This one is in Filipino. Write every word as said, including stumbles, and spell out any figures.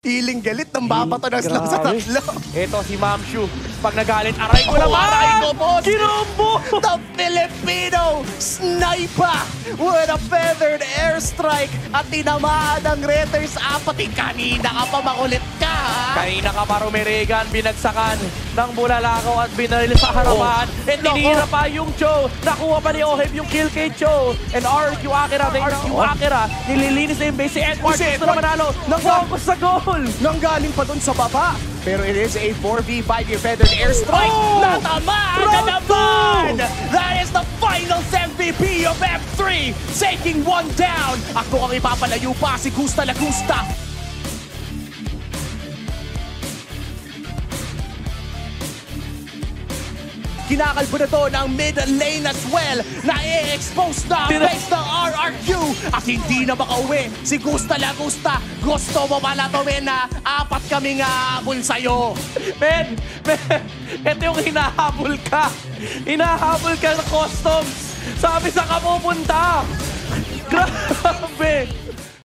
Feeling galit ng babato ng slow sa tatlo. Ito si Ma'am Shu. Pag nagalit, aray ko naman! Aray ko, boss! Ginumbo! The Filipino Snipe with a feathered airstrike at tinamaan ng Raiders apat. Kanina ka pa, makulit ka, ha? Kanina ka pa, Rumerigan, binagsakan ng Bulalakaw at binaril sa harapan. Oh, And tinira pa yung Cho. Nakuha pa ni O H E B yung kill kay Cho. And R Q Akira, R Q Akira, nililinis na yung base. Si Edward, Si gusto na manalo. Nag-focus sa goal. Nanggaling pa dun sa baba. Pero it is a four v five yung feathered airstrike. Oh! Natamaan na naman! That is the finals M V P of F three, taking one down. Ako ang ipapalayo pa, si Gusta Lagusta. Kinakalbo na to ng mid lane as well na i-expose na ang base ng R R Q at hindi na makauwi si Gusta Lagusta. Gusto mo pala to, men, na apat kaming aabol sa'yo. Men, men, ito yung hinahabol ka. Hinahabol ka ng customs. Sabi sa ka pupunta. Grabe.